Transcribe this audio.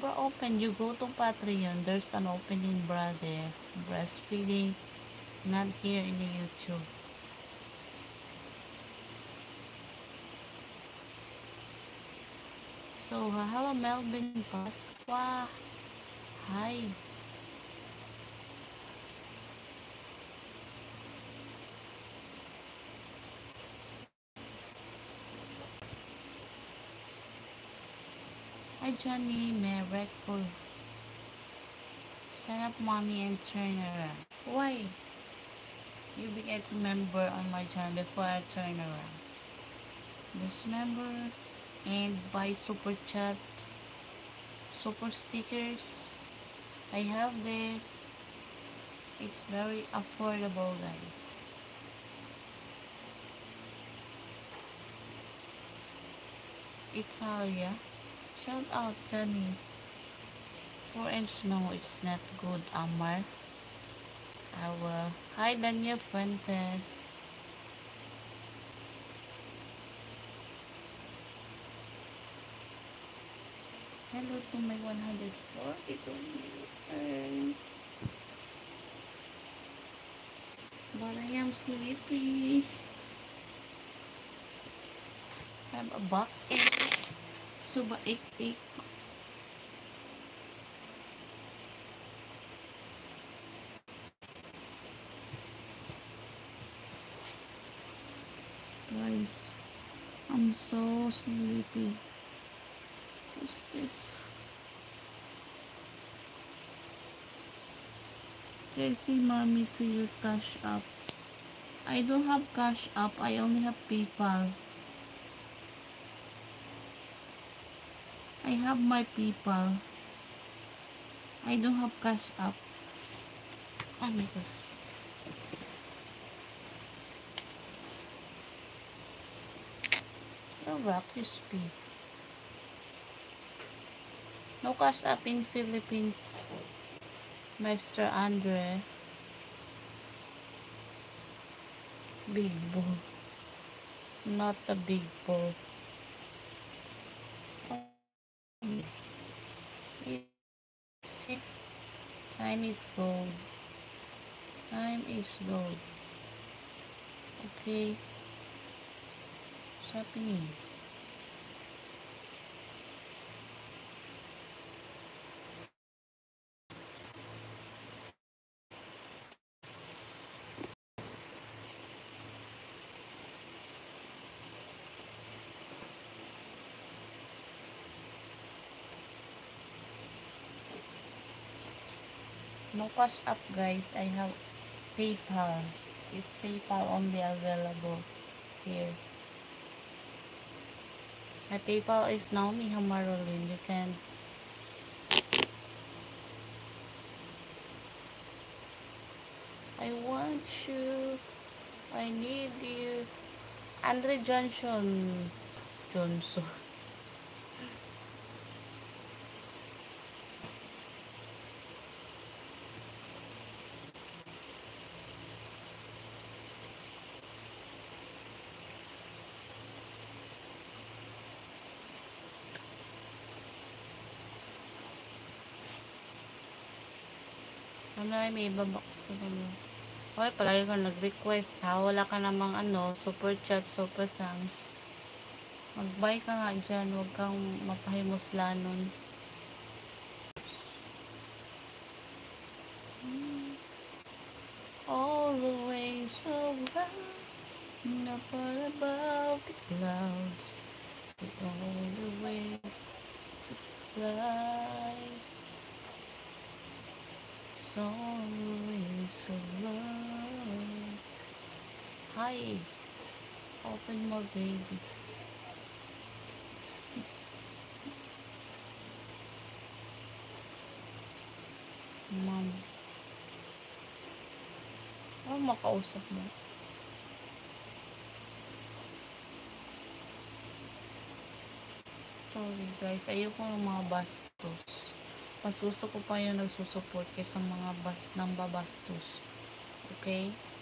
Sobra open. You go to Patreon, there's an opening bra there. Breastfeeding, not here in the YouTube. So, hello Melvin Pasqua. Hi. Hi Johnny, miracle. Send up money and turn around. Why? You became a member on my channel before I turn around. Just member and buy super chat, super stickers. I have there. It's very affordable, guys. Italia. Shout out, Johnny. 4-inch no, it's not good, Amar. I will. Hi, Daniel Fuentes. Hello to my 142 viewers. But I am sleepy. Have a backache. Suba ache. Guys, I'm so sleepy. What's this? They say mommy to your cash app. I don't have cash app. I only have PayPal. I have my PayPal. I don't have cash app. Oh my gosh. The rock is big. No cash app in Philippines. Mr. Andre. Big bull. Not a big bull. See? Time is gold. Time is gold. Okay. What's happening? No cash app, guys. I have PayPal. Is PayPal only available here? My PayPal is Naomi Hamarolin. You can. I want you. I need you. Andre Johnson. Johnson. Ano ay may ibaba. Okay, palagi ka nag-request ha. Wala ka namang super chat, super thanks. Mag-buy ka nga dyan. Huwag kang mapahimuslanon. All the way so loud, not far above the clouds, all the way to fly, so all the way so loud. Hi, open more baby. Mom. Ano makausap mo? Sorry guys, ayoko ng mga bastos. Mas gusto ko pa yung nagsusupport kaysa mga babastos. Okay?